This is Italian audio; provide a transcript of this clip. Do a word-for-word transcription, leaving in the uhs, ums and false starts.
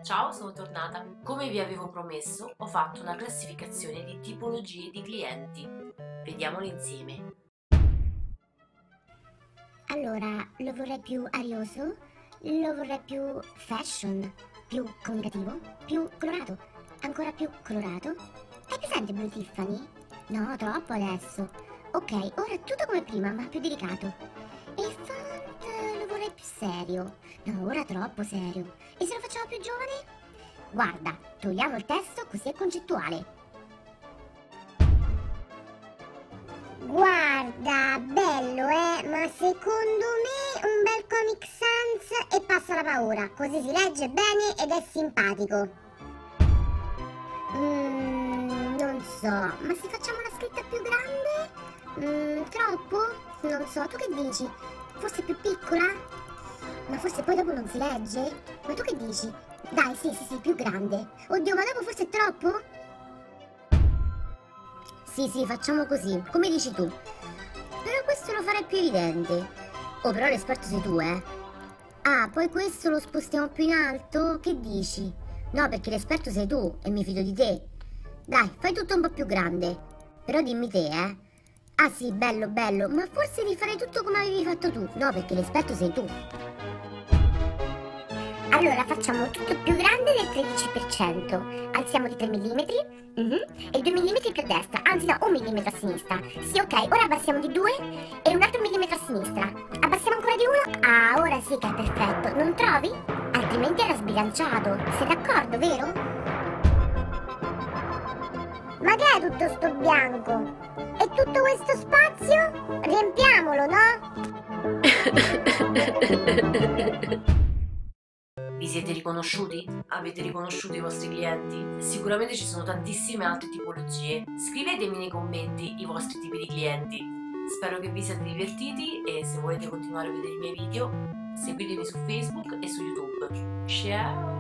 Ciao, sono tornata. Come vi avevo promesso, ho fatto una classificazione di tipologie di clienti. Vediamole insieme. Allora, lo vorrei più arioso, lo vorrei più fashion, più comunicativo, più colorato, ancora più colorato. Hai presente Blue Tiffany? No, troppo adesso. Ok, ora è tutto come prima, ma più delicato. E il font lo vorrei più serio. No, ora troppo serio. E se lo facciamo più giovane? Guarda, togliamo il testo così è concettuale. Guarda, bello eh, ma secondo me un bel Comic Sans e passa la paura, così si legge bene ed è simpatico. Mm, non so, ma se facciamo una scritta più grande? Mm, troppo? Non so, tu che dici? Forse più piccola? Ma forse poi dopo non si legge? Ma tu che dici? Dai, sì, sì, sì, più grande. Oddio, ma dopo forse è troppo? Sì, sì, facciamo così, come dici tu. Però questo lo farei più evidente. Oh, però l'esperto sei tu, eh. Ah, poi questo lo spostiamo più in alto? Che dici? No, perché l'esperto sei tu e mi fido di te. Dai, fai tutto un po' più grande. Però dimmi te, eh. Ah sì, bello, bello, ma forse rifarei tutto come avevi fatto tu. No, perché l'esperto sei tu. Allora facciamo tutto più grande del tredici per cento, alziamo di tre millimetri mhm, e due millimetri più a destra, anzi no, un millimetro a sinistra. Sì, ok, ora abbassiamo di due e un altro millimetro a sinistra. Abbassiamo ancora di uno? Ah, ora sì che è perfetto, non trovi? Altrimenti era sbilanciato. Sei d'accordo, vero? Ma che è tutto sto bianco? E tutto questo spazio? Riempiamolo, no? Vi siete riconosciuti? Avete riconosciuto i vostri clienti? Sicuramente ci sono tantissime altre tipologie. Scrivetemi nei commenti i vostri tipi di clienti. Spero che vi siate divertiti e se volete continuare a vedere i miei video, seguitemi su Facebook e su YouTube. Ciao!